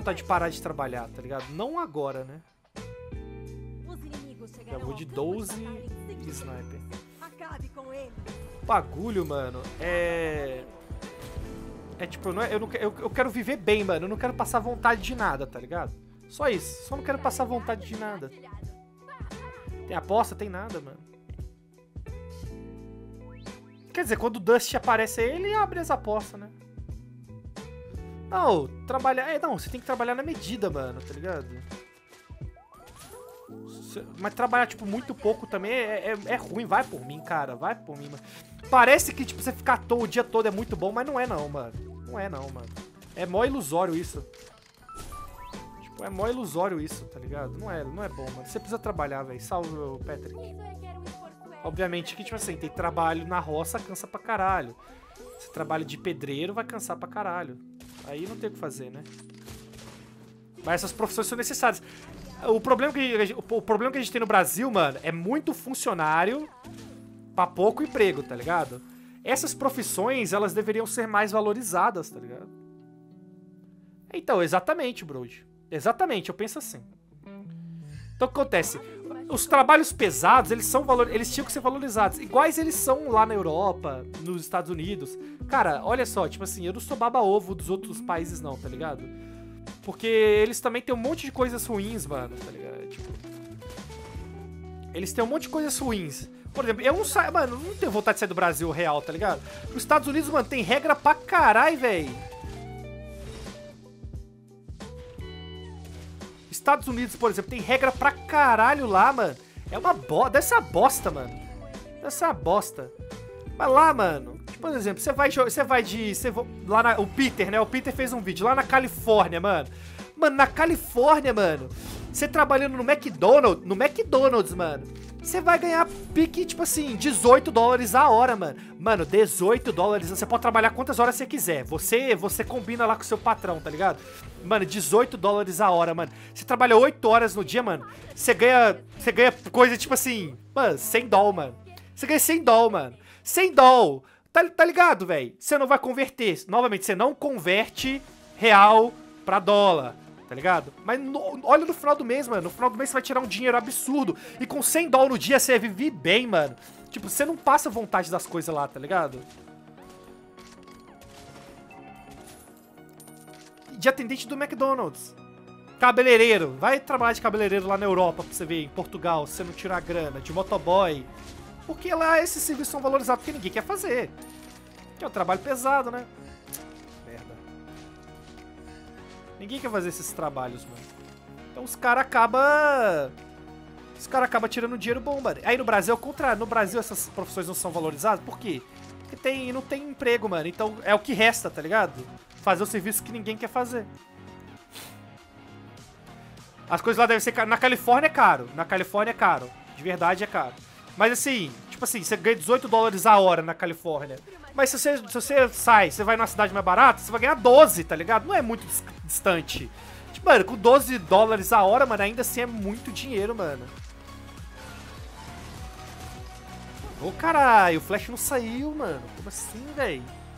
vontade de parar de trabalhar, tá ligado? Não agora, né? Já vou de 12 e sniper. O bagulho, mano, é tipo, eu quero viver bem, mano. Eu não quero passar vontade de nada, tá ligado? Só isso. Só não quero passar vontade de nada. Tem aposta? Tem nada, mano. Quer dizer, quando o Dust aparece aí, ele abre as apostas, né? Não, trabalhar... não, você tem que trabalhar na medida, mano, tá ligado? Mas trabalhar, tipo, muito pouco também é ruim. Vai por mim, cara. Vai por mim, mano. Parece que, tipo, você ficar à toa o dia todo é muito bom, mas não é não, mano. Não é não, mano. É mó ilusório isso. Tipo, é mó ilusório isso, tá ligado? Não é bom, mano. Você precisa trabalhar, velho. Salve, o Patrick. Obviamente que, tipo assim, tem trabalho na roça, cansa pra caralho. Você trabalha de pedreiro, vai cansar pra caralho. Aí não tem o que fazer, né? Mas essas profissões são necessárias. O problema que a gente tem no Brasil, mano, é muito funcionário pra pouco emprego, tá ligado? Essas profissões, elas deveriam ser mais valorizadas, tá ligado? Então, exatamente, Brody. Exatamente, eu penso assim. Então, o que acontece? Os trabalhos pesados, eles tinham que ser valorizados. Iguais eles são lá na Europa, nos Estados Unidos. Cara, olha só, tipo assim, eu não sou baba-ovo dos outros países não, tá ligado? Porque eles também têm um monte de coisas ruins, mano, tá ligado? Tipo, eles têm um monte de coisas ruins. Por exemplo, eu não saio, mano, não tenho vontade de sair do Brasil real, tá ligado? Os Estados Unidos, mano, tem regra pra caralho, velho. Estados Unidos, por exemplo, tem regra pra caralho lá, mano. É uma bosta, deve ser uma bosta, mano. Deve ser uma bosta. Mas lá, mano, tipo, por exemplo, o Peter, né? O Peter fez um vídeo lá na Califórnia, mano. Mano, na Califórnia, mano, você trabalhando no McDonald's, mano, você vai ganhar pique, tipo assim, $18 a hora, mano. Mano, $18, você pode trabalhar quantas horas você quiser. Você combina lá com o seu patrão, tá ligado? Mano, $18 a hora, mano. Você trabalha 8 horas no dia, mano. Você ganha coisa tipo assim, mano, $100, mano. Você ganha $100, mano. $100. Tá ligado, velho? Você não vai converter. Novamente, você não converte real pra dólar. Tá ligado? Mas olha no final do mês, mano. No final do mês você vai tirar um dinheiro absurdo. E com $100 no dia você vai viver bem, mano. Tipo, você não passa vontade das coisas lá, tá ligado? De atendente do McDonald's. Cabeleireiro. Vai trabalhar de cabeleireiro lá na Europa pra você ver. Em Portugal, se você não tirar grana. De motoboy. Porque lá esses serviços são valorizados porque ninguém quer fazer. Que é um trabalho pesado, né? Ninguém quer fazer esses trabalhos, mano. Então os caras acabam tirando dinheiro bom, mano. Aí no Brasil, ao contrário. No Brasil essas profissões não são valorizadas. Por quê? Porque não tem emprego, mano. Então é o que resta, tá ligado? Fazer o serviço que ninguém quer fazer. As coisas lá devem ser caras. Na Califórnia é caro. Na Califórnia é caro. De verdade é caro. Mas assim, tipo assim, você ganha $18 a hora na Califórnia. Mas se você você vai numa cidade mais barata, você vai ganhar 12, tá ligado? Não é muito distante. Tipo, mano, com $12 a hora, mano, ainda assim é muito dinheiro, mano. Ô, caralho, o Flash não saiu, mano. Como assim, velho?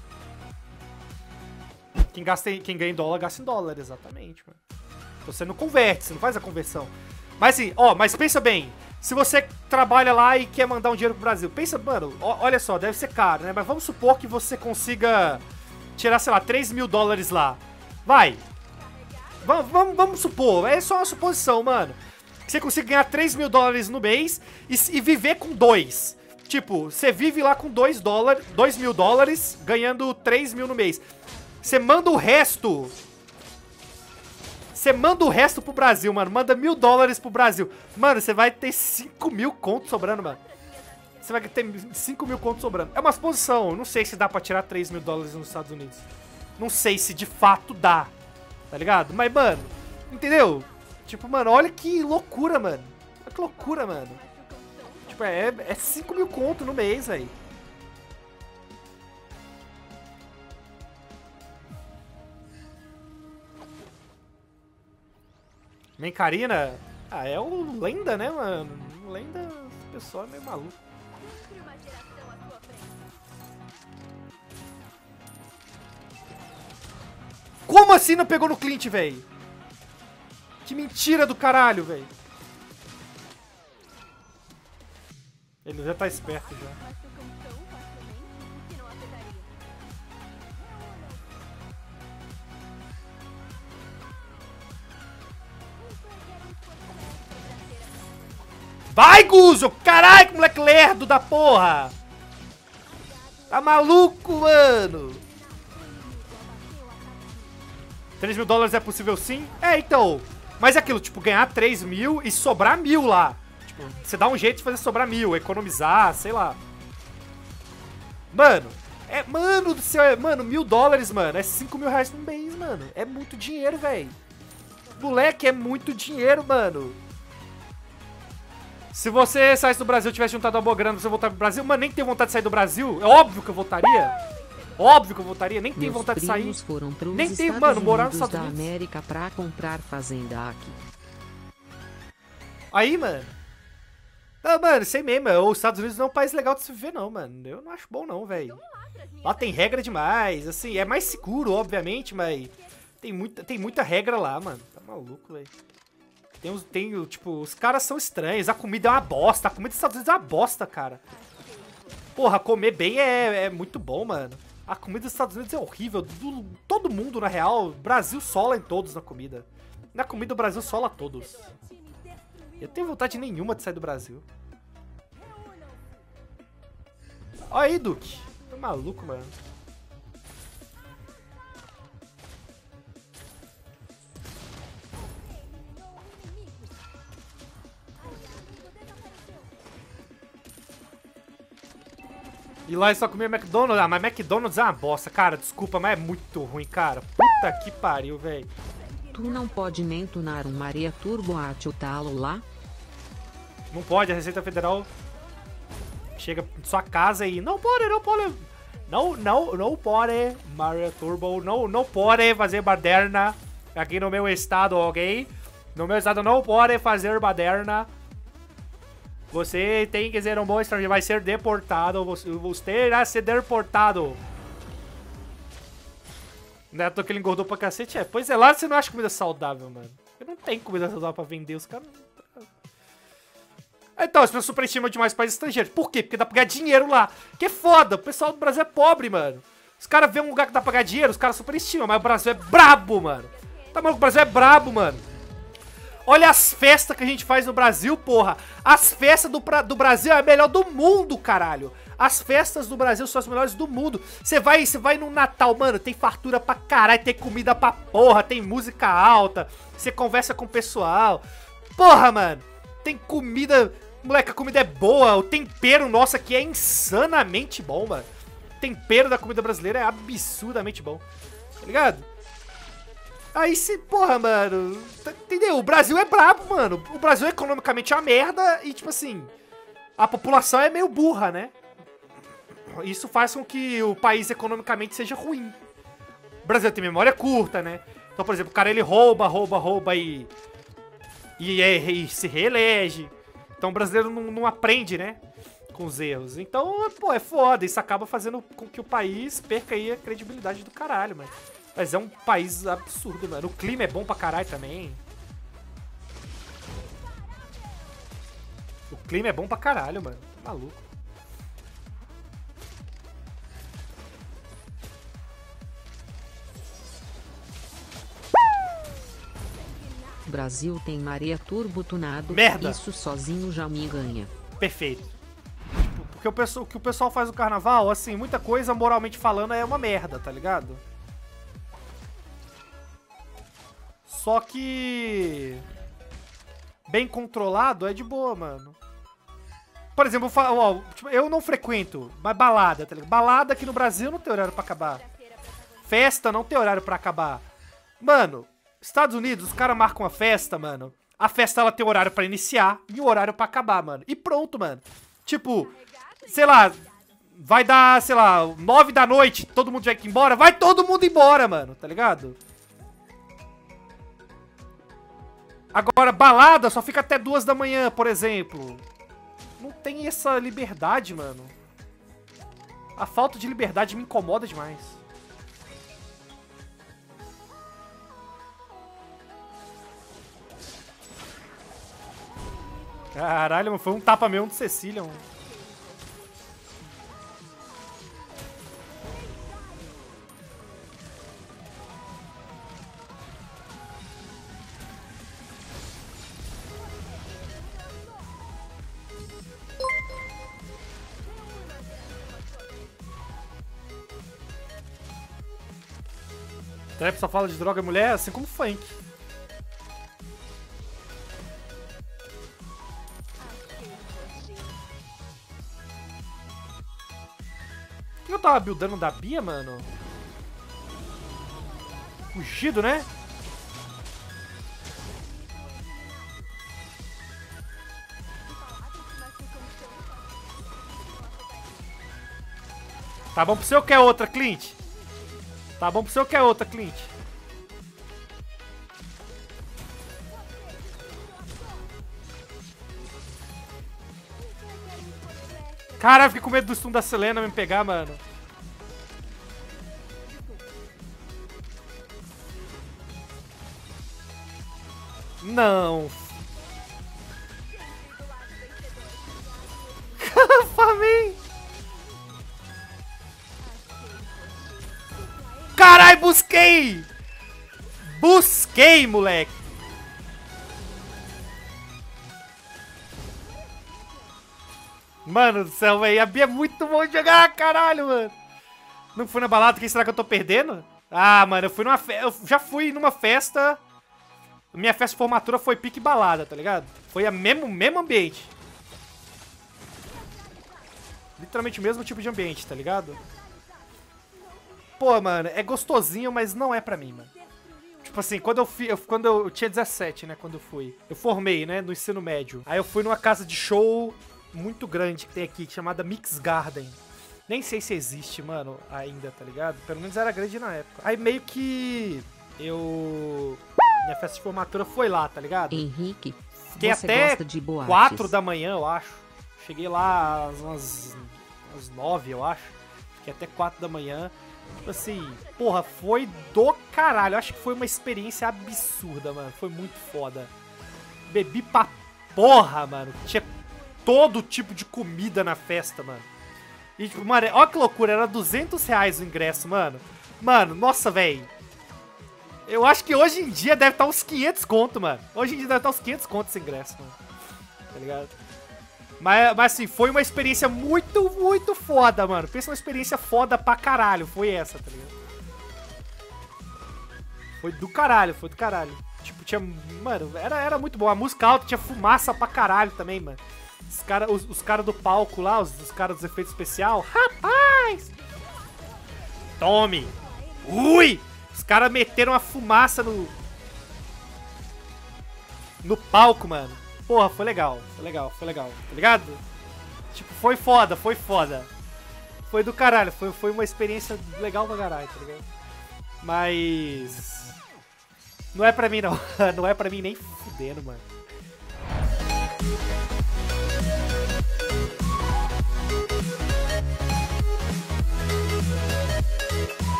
Quem ganha em dólar, gasta em dólar, exatamente, mano. Então você não converte, você não faz a conversão. Mas assim, ó, mas pensa bem. Se você trabalha lá e quer mandar um dinheiro pro Brasil, pensa, mano, olha só, deve ser caro, né? Mas vamos supor que você consiga tirar, sei lá, $3.000 lá. Vai. Vamos supor, é só uma suposição, mano. Que você consiga ganhar $3.000 no mês e viver com 2. Tipo, você vive lá com $2.000, ganhando 3.000 no mês. Você manda o resto... Você manda o resto pro Brasil, mano. Manda $1.000 pro Brasil. Mano, você vai ter 5.000 contos sobrando, mano. Você vai ter 5.000 contos sobrando. É uma suposição. Eu não sei se dá pra tirar $3.000 nos Estados Unidos. Não sei se de fato dá. Tá ligado? Mas, mano, entendeu? Tipo, mano, olha que loucura, mano. Olha que loucura, mano. Tipo, é 5.000 contos no mês, velho. Mencarina? Ah, é o Lenda, né, mano? O Lenda, o pessoal é meio maluco. Como assim não pegou no Clint, velho? Que mentira do caralho, velho. Ele já tá esperto já. Vai, Guzo! Caralho, que moleque lerdo da porra! Tá maluco, mano? 3 mil dólares é possível sim? É, então. Mas é aquilo, tipo, ganhar 3 mil e sobrar 1.000 lá. Tipo, você dá um jeito de fazer sobrar 1.000, economizar, sei lá. Mano, mano do céu, mano, 1.000 dólares, mano, é 5 mil reais no mês, mano. É muito dinheiro, velho. Moleque, é muito dinheiro, mano. Se você saísse do Brasil e tivesse juntado uma boa grana pra você voltar pro Brasil, mano, nem tem vontade de sair do Brasil. É óbvio que eu voltaria. Óbvio que eu voltaria, nem tenho vontade de sair. Foram nem tenho, mano, morar nos Estados da Unidos. América pra comprar fazenda aqui. Aí, mano. Ah, mano, sei mesmo, os Estados Unidos não é um país legal de se viver, não, mano. Eu não acho bom, não, velho. Lá tem regra demais, assim, é mais seguro, obviamente, mas tem muita regra lá, mano. Tá maluco, velho. Tipo, os caras são estranhos, a comida é uma bosta, a comida dos Estados Unidos é uma bosta, cara. Porra, comer bem é muito bom, mano. A comida dos Estados Unidos é horrível, todo mundo, na real, Brasil sola em todos na comida. Na comida o Brasil sola todos. Eu tenho vontade nenhuma de sair do Brasil. Olha aí, Duque. Tá maluco, mano. E lá eu só comia McDonald's. Ah, mas McDonald's é uma bosta, cara. Desculpa, mas é muito ruim, cara. Puta que pariu, velho. Tu não pode nem tunar um Maria Turbo a talo lá? Não pode, a Receita Federal chega em sua casa e não pode. Não pode, Maria Turbo, não pode fazer baderna aqui no meu estado, ok? No meu estado não pode fazer baderna. Você tem que ser um bom estrangeiro, vai ser deportado, você irá ser deportado. Neto que ele engordou pra cacete, pois é, lá você não acha comida saudável, mano. Não tem comida saudável pra vender, os caras... Então, as pessoas superestimam demais países estrangeiros. Por quê? Porque dá pra ganhar dinheiro lá. Que foda, o pessoal do Brasil é pobre, mano. Os caras vêem um lugar que dá pra ganhar dinheiro, os caras superestimam, mas o Brasil é brabo, mano. Tá maluco, o Brasil é brabo, mano. Olha as festas que a gente faz no Brasil, porra. As festas do Brasil é a melhor do mundo, caralho. As festas do Brasil são as melhores do mundo. Você vai no Natal, mano, tem fartura pra caralho, tem comida pra porra, tem música alta, você conversa com o pessoal. Porra, mano, tem comida... Moleque, a comida é boa, o tempero nosso aqui é insanamente bom, mano. O tempero da comida brasileira é absurdamente bom, tá ligado? Aí se, porra, mano, entendeu? O Brasil é brabo, mano. O Brasil economicamente é uma merda e, tipo assim, a população é meio burra, né? Isso faz com que o país economicamente seja ruim. O Brasil tem memória curta, né? Então, por exemplo, o cara ele rouba e se reelege. Então o brasileiro não aprende, né? Com os erros. Então, pô, é foda. Isso acaba fazendo com que o país perca aí a credibilidade do caralho, mano. Mas é um país absurdo, mano. O clima é bom pra caralho também. O clima é bom pra caralho, mano. Maluco. O Brasil tem Maria Turbo tunado. Merda. Isso sozinho já me ganha. Perfeito. Tipo, porque o que o pessoal faz no carnaval, assim, muita coisa, moralmente falando, é uma merda, tá ligado? Só que... bem controlado é de boa, mano. Por exemplo, eu não frequento, mas balada, tá ligado? Balada aqui no Brasil não tem horário pra acabar. Festa não tem horário pra acabar. Mano, Estados Unidos, os caras marcam uma festa, mano. A festa, ela tem horário pra iniciar e o horário pra acabar, mano. E pronto, mano. Tipo, sei lá, vai dar, sei lá, 9 da noite, todo mundo já ir embora. Vai todo mundo embora, mano, tá ligado? Agora, balada só fica até 2 da manhã, por exemplo. Não tem essa liberdade, mano. A falta de liberdade me incomoda demais. Caralho, mano, foi um tapa mesmo do Cecilion. Trap só fala de droga e mulher, assim como funk. O que eu tava buildando da Bia, mano? Fugido, né? Tá bom pro seu que é outra, Clint? Tá bom pro seu que é outra, Clint? Caralho, fiquei com medo do stun da Selena me pegar, mano. Não. Famei. Caralho, busquei! Busquei, moleque! Mano do céu, velho. A Bia é muito bom de jogar, caralho, mano. Não fui na balada, quem será que eu tô perdendo? Ah, mano, eu fui numa festa. Eu já fui numa festa. Minha festa de formatura foi pique balada, tá ligado? Foi o mesmo ambiente. Literalmente o mesmo tipo de ambiente, tá ligado? Pô, mano, é gostosinho, mas não é pra mim, mano. Tipo assim, quando eu tinha 17, né, quando eu fui. Eu formei, né, no ensino médio. Aí eu fui numa casa de show muito grande que tem aqui, chamada Mix Garden. Nem sei se existe, mano, ainda, tá ligado? Pelo menos era grande na época. Aí meio que minha festa de formatura foi lá, tá ligado? Henrique, fiquei até 4 da manhã, eu acho. Cheguei lá umas 9, eu acho. Fiquei até 4 da manhã. Tipo assim, porra, foi do caralho. Eu acho que foi uma experiência absurda, mano. Foi muito foda. Bebi pra porra, mano. Tinha todo tipo de comida na festa, mano. E tipo, mano, olha que loucura. Era R$200 o ingresso, mano. Mano, nossa, velho. Eu acho que hoje em dia deve estar uns 500 conto, mano. Hoje em dia deve estar uns 500 conto esse ingresso, mano. Tá ligado? Mas assim, foi uma experiência muito, muito foda, mano. Pensa uma experiência foda pra caralho. Foi essa, tá ligado? Foi do caralho, foi do caralho. Tipo, tinha... Mano, era muito bom. A música alta tinha fumaça pra caralho também, mano. Os caras do palco lá, os caras dos efeitos especiais. Rapaz! Tome! Ui! Os caras meteram a fumaça no palco, mano. Porra, foi legal, tá ligado? Tipo, foi foda, foi foda. Foi do caralho, foi uma experiência legal pra caralho, tá ligado? Mas... Não é pra mim, não. Não é pra mim nem fudendo, mano.